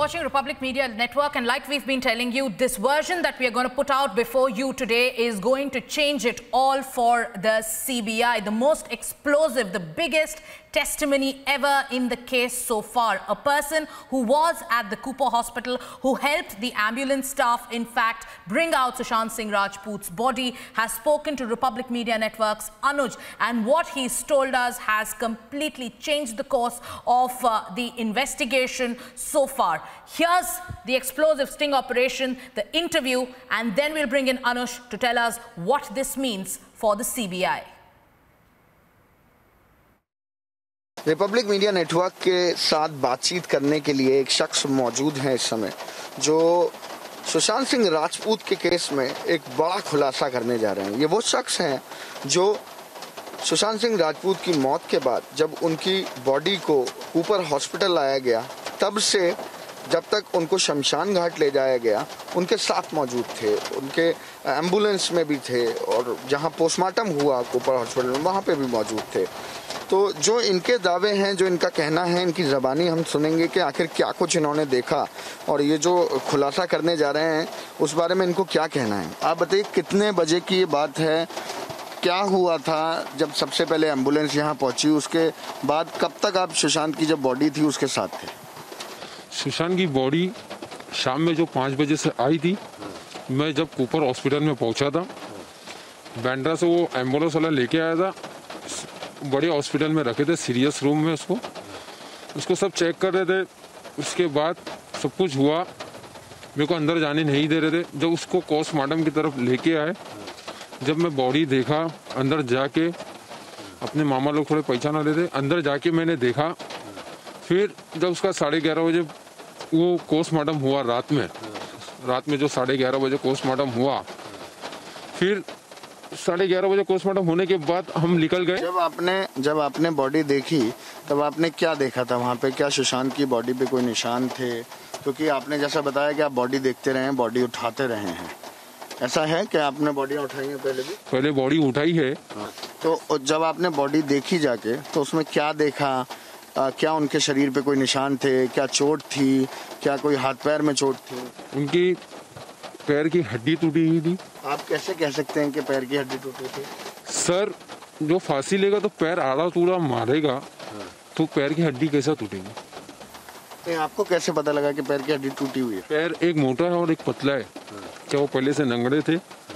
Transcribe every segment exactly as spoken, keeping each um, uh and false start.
watching Republic Media Network, and like we've been telling you, this version that we are going to put out before you today is going to change it all for the C B I. The most explosive, the biggest testimony ever in the case so far. A person who was at the Cooper Hospital, who helped the ambulance staff, in fact, bring out Sushant Singh Rajput's body, has spoken to Republic Media Network's Anuj, and what he's told us has completely changed the course of uh, the investigation so far. Here's the explosive sting operation, the interview, and then we'll bring in Anuj to tell us what this means for the C B I. Republic media network के साथ बातचीत करने के लिए एक शख्स मौजूद है इस समय, जो सुशांत सिंह राजपूत के केस में एक बड़ा खुलासा करने जा रहे हैं। ये वो शख्स हैं जो सुशांत सिंह राजपूत की मौत के बाद जब उनकी बॉडी को कूपर हॉस्पिटल लाया गया, तब से जब तक उनको शमशान घाट ले जाया गया, उनके साथ मौजूद थे, उनके एम्बुलेंस में भी थे, और जहां पोस्टमार्टम हुआ कूपर हॉस्पिटल में वहां पे भी मौजूद थे। तो जो इनके दावे हैं, जो इनका कहना है, इनकी ज़बानी हम सुनेंगे कि आखिर क्या कुछ इन्होंने देखा और ये जो खुलासा करने जा रहे हैं उस बारे में इनको क्या कहना है। आप बताइए, कितने बजे की ये बात है, क्या हुआ था जब सबसे पहले एम्बुलेंस यहाँ पहुंची, उसके बाद कब तक आप सुशांत की जब बॉडी थी उसके साथ थे? सुशांत की बॉडी शाम में जो पाँच बजे से आई थी, मैं जब कूपर हॉस्पिटल में पहुंचा था, बैंड्रा से वो एम्बुलेंस वाला लेके आया था, बड़े हॉस्पिटल में रखे थे, सीरियस रूम में उसको उसको सब चेक कर रहे थे। उसके बाद सब कुछ हुआ, मेरे को अंदर जाने नहीं दे रहे थे। जब उसको पोस्टमार्टम की तरफ लेके आए, जब मैं बॉडी देखा, अंदर जाके अपने मामा लोग थोड़े पहचान रहे थे, अंदर जाके मैंने देखा। फिर जब उसका साढ़े ग्यारह बजे वो पोस्टमार्टम हुआ, रात में रात में जो साढ़े ग्यारह बजे पोस्टमार्टम हुआ, फिर साढ़े ग्यारह बजे पोस्टमार्टम होने के बाद हम निकल गए। जब आपने जब आपने बॉडी देखी, तब आपने क्या देखा था वहाँ पे? क्या सुशांत की बॉडी पे कोई निशान थे? क्योंकि आपने जैसा बताया कि आप बॉडी देखते रहे हैं, बॉडी उठाते रहे हैं, ऐसा है कि आपने बॉडी उठाई है पहले भी? पहले बॉडी उठाई है। तो जब आपने बॉडी देखी जाके, तो उसमें क्या देखा? आ, क्या उनके शरीर पे कोई निशान थे? क्या चोट थी? क्या कोई हाथ पैर में चोट थी? उनकी पैर की हड्डी टूटी हुई थी। आप कैसे कह सकते हैं कि पैर की हड्डी टूटी थी? सर, जो फांसी लेगा तो पैर आड़ा टूड़ा मारेगा, तो पैर की हड्डी कैसा टूटेगी? नहीं, आपको कैसे पता लगा कि पैर की हड्डी टूटी हुई है? पैर एक मोटा है और एक पतला है। क्या वो पहले से नंगड़े थे?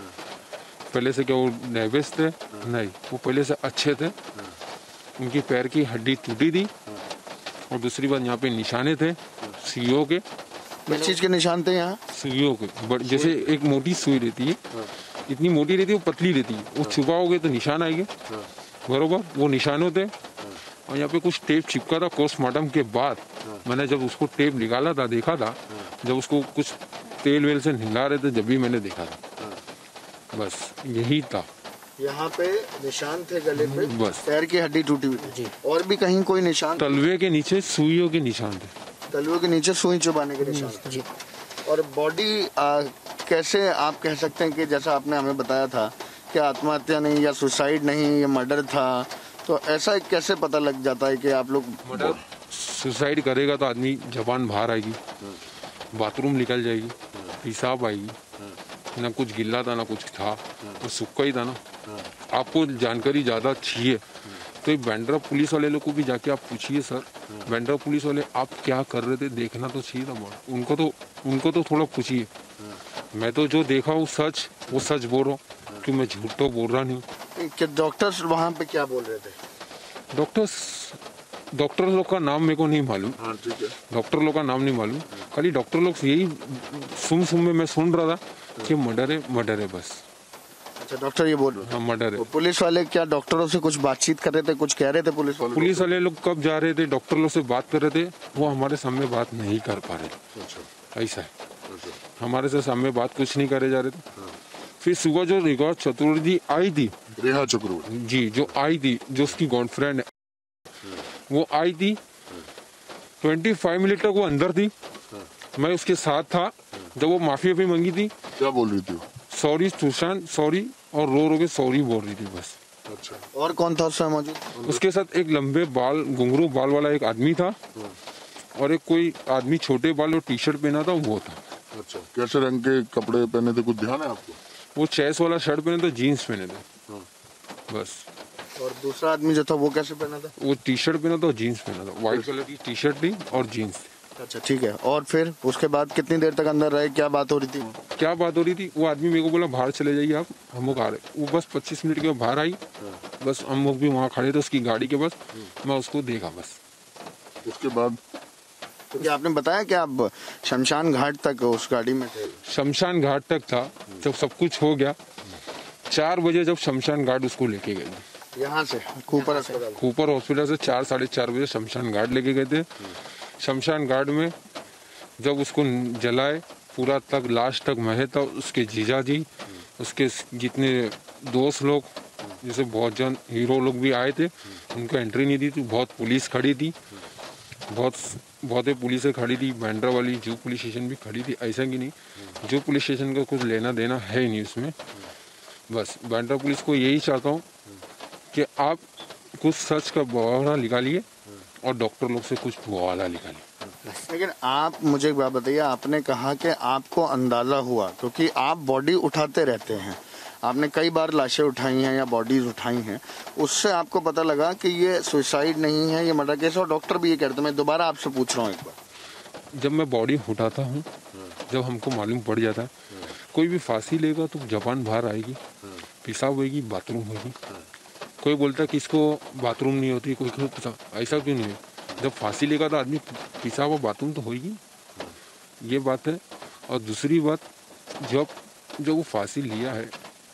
पहले से क्या वो नेवेस थे? नहीं, वो पहले से अच्छे थे। उनकी पैर की हड्डी टूटी थी। और दूसरी बात, यहाँ पे निशाने थे सुइयों के। किस चीज के निशान थे यहाँ? सुइयों के, जैसे एक मोटी सुई रहती है, इतनी मोटी रहती है, वो पतली रहती है, वो छुपाओगे तो निशान आएंगे, बरोबर वो निशानों थे। और यहाँ पे कुछ टेप चिपका था। पोस्टमार्टम के बाद मैंने जब उसको टेप निकाला था, देखा था, जब उसको कुछ तेल वेल से हिला रहे थे, जब भी मैंने देखा था। बस यही था। यहाँ पे निशान थे गले पे, बस पैर की हड्डी टूटी हुई थी। और भी कहीं कोई निशान? तलवे के नीचे सुइयों के निशान थे। तलवे के नीचे सुई चुभाने के निशान थे। और बॉडी कैसे आप कह सकते हैं कि जैसा आपने हमें बताया था कि आत्महत्या नहीं या सुसाइड नहीं, या मर्डर था, तो ऐसा कैसे पता लग जाता है कि आप लोग? मर्डर सुसाइड करेगा तो आदमी जबान बाहर आएगी, बाथरूम निकल जाएगी, पेशाब आएगी, ना कुछ गिल्ला था ना कुछ था, तो सूखा ही था ना। आपको जानकारी ज़्यादा चाहिए तो बैंड्रा पुलिस वाले लोग को भी जाके आप पूछिए, सर बैंड्रा पुलिस वाले आप क्या कर रहे थे, देखना तो चाहिए था बहुत। उनको तो उनको तो थोड़ा पूछिए। मैं तो जो देखा हूँ सच, वो सच बोल रहा हूँ, कि मैं झूठ तो बोल रहा नहीं। कि डॉक्टर्स वहाँ पे क्या बोल रहे थे? डॉक्टर्स डॉक्टर लोग का नाम मेरे को नहीं मालूम। डॉक्टर लोग का नाम नहीं मालूम, खाली डॉक्टर लोग यही सुन सुन में मैं सुन रहा था कि मर्डर है, मर्डर है, बस। अच्छा, डॉक्टर ये बोल रहे हाँ, मर्डर है। पुलिस वाले क्या डॉक्टरों से कुछ बातचीत कर रहे थे, कुछ कह रहे थे पुलिस वाले? पुलिस वाले लोग कब जा रहे थे, डॉक्टर लोग से बात कर रहे थे, वो हमारे सामने बात नहीं कर पा रहे। अच्छा, ऐसा है। अच्छा। हमारे से सामने बात कुछ नहीं करे जा रहे थे। हाँ। फिर सुबह जो रेखा चतुर्वेदी आई थी, रेखा चतुर्वेदी जी, जो आई थी, जो उसकी गर्लफ्रेंड है, वो आई थी। ट्वेंटी फाइव मिनट तक वो अंदर थी, मैं उसके साथ था। जब वो माफी भी मांगी थी, क्या बोल रही थी? सॉरी सुशांत, सॉरी, और रो रो के सॉरी बोल रही थी, बस। अच्छा, और कौन था उसमें मौजूद? उसके साथ एक लंबे बाल, घुंघरू बाल वाला एक आदमी था, और एक कोई आदमी छोटे बाल और टी शर्ट पहना था वो था। अच्छा, कैसे रंग के कपड़े पहने थे, कुछ ध्यान है आपको? वो चेस वाला शर्ट पहने थे, जीन्स पहने थे बस। और दूसरा आदमी जो था वो कैसे पहना था? वो टी शर्ट पहना था और जीन्स पहना था, व्हाइट कलर की टी शर्ट थी और जीन्स। अच्छा ठीक है, और फिर उसके बाद कितनी देर तक अंदर रहे, क्या बात हो रही थी? क्या बात हो रही थी, वो आदमी मेरे को बोला बाहर चले जाइए आप, हम लोग आ रहे। वो बस पच्चीस मिनट के बाद बाहर आई, बस हम लोग भी वहाँ खड़े थे उसकी गाड़ी के पास, मैं उसको देखा बस। उसके बाद तो क्या आपने बताया कि आप शमशान घाट तक उस गाड़ी में थे? शमशान घाट तक था, जब सब कुछ हो गया चार बजे जब शमशान घाट उसको लेके गए, यहाँ से कूपर अस्पताल? कूपर हॉस्पिटल से चार साढ़े चार बजे शमशान घाट लेके गए थे। शमशान घाट में जब उसको जलाए पूरा तक लास्ट तक महे था, उसके जीजा जी, उसके जितने दोस्त लोग, जैसे बहुत जन हीरो लोग भी आए थे, उनको एंट्री नहीं दी थी। बहुत पुलिस खड़ी थी, बहुत बहुत पुलिस खड़ी थी, बैंड्रा वाली जू पुलिस स्टेशन भी खड़ी थी। ऐसा कि नहीं, जो पुलिस स्टेशन का कुछ लेना देना है ही नहीं उसमें। बस बैंड्रा पुलिस को यही चाहता हूँ कि आप कुछ सच का बवाला निकालिए और डॉक्टर लोग से कुछ बवाला निकालिए। लेकिन आप मुझे एक बात बताइए, आपने कहा कि आपको अंदाजा हुआ क्योंकि आप बॉडी उठाते रहते हैं, आपने कई बार लाशें उठाई हैं या बॉडीज उठाई हैं, उससे आपको पता लगा कि ये सुसाइड नहीं है, ये मर्डर केस है, और डॉक्टर भी ये कहते हैं। मैं दोबारा आपसे पूछ रहा हूँ एक बार, जब मैं बॉडी उठाता हूँ, जब हमको मालूम पड़ जाता है कोई भी फांसी लेगा तो जबान बाहर आएगी, पेशाब होगी, बाथरूम होगी। कोई बोलता है कि इसको बाथरूम नहीं होती, कोई कोई ऐसा क्यों नहीं है? जब फांसी लेगा तो आदमी पेशाब और बाथरूम तो होगी, ये बात है। और दूसरी बात, जब जब वो फांसी लिया है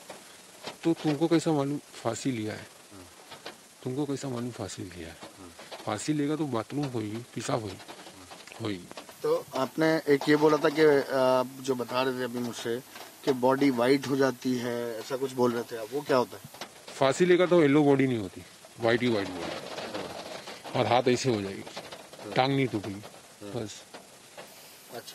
तो तुमको कैसा मालूम फांसी लिया है? तुमको कैसा मालूम फांसी लिया है? फांसी लेगा तो बाथरूम होगी, पेशाब होगी होगी तो आपने एक ये बोला था कि आप जो बता रहे थे अभी मुझसे कि बॉडी वाइट हो जाती है, ऐसा कुछ बोल रहे थे आप, वो क्या होता है? फांसी लेगा तो येलो बॉडी नहीं होती, वाइट ही वाइट बॉडी, और हाथ ऐसे हो जाएगी, टांग नहीं टूटेगी बस। अच्छा,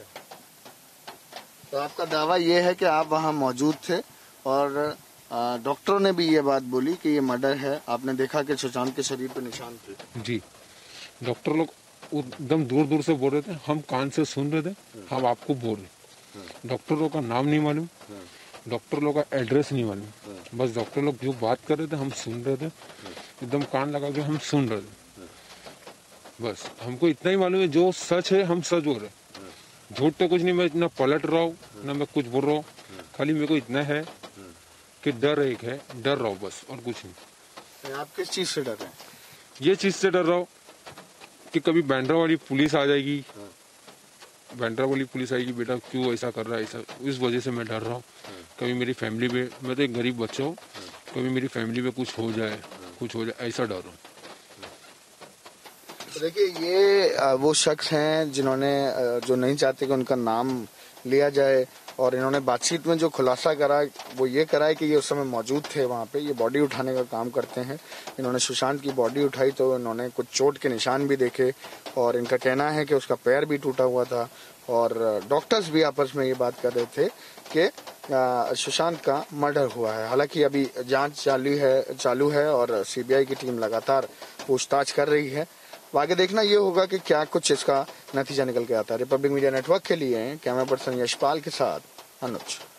तो आपका दावा ये है कि आप वहाँ मौजूद थे और डॉक्टरों ने भी ये बात बोली कि ये मर्डर है, आपने देखा कि सुशांत के शरीर पे निशान थे? जी, डॉक्टर लोग एकदम दूर दूर से बोल रहे थे, हम कान से सुन रहे थे, हम आपको बोल रहे। डॉक्टर लोग का नाम नहीं मालूम, डॉक्टर लोग का एड्रेस नहीं मालूम, बस डॉक्टर लोग जो बात कर रहे थे हम सुन रहे थे, एकदम कान लगा के हम सुन रहे थे। बस हमको इतना ही मालूम है, जो सच है हम सच बोल रहे, झूठ तो कुछ नहीं। मैं इतना पलट रहा हूँ ना मैं कुछ बोल रहा हूँ, खाली मेरे को इतना है कि डर एक है, डर रहा हूँ बस, और कुछ नहीं। आप किस चीज से डर रहे हैं? ये चीज से डर रहा हूँ कि कभी बैंड्रा वाली पुलिस आ जाएगी, बैंड्रा वाली पुलिस आएगी, बेटा क्यों ऐसा कर रहा है, ऐसा, इस वजह से मैं डर रहा हूँ। कभी मेरी फैमिली पे, मैं तो एक गरीब बच्चा हूँ, कभी मेरी फैमिली पे कुछ हो जाए, कुछ हो जाए, ऐसा डर रहा हूँ। तो देखिए, ये वो शख्स हैं जिन्होंने, जो नहीं चाहते कि उनका नाम लिया जाए, और इन्होंने बातचीत में जो खुलासा करा वो ये करा है कि ये उस समय मौजूद थे वहाँ पे, ये बॉडी उठाने का काम करते हैं। इन्होंने सुशांत की बॉडी उठाई तो इन्होंने कुछ चोट के निशान भी देखे, और इनका कहना है कि उसका पैर भी टूटा हुआ था, और डॉक्टर्स भी आपस में ये बात कर रहे थे कि सुशांत का मर्डर हुआ है। हालांकि अभी जांच चालू है चालू है और सीबीआई की टीम लगातार पूछताछ कर रही है। आगे देखना ये होगा कि क्या कुछ इसका नतीजा निकल के आता है। रिपब्लिक मीडिया नेटवर्क के लिए कैमरा पर्सन यशपाल के साथ अनुज।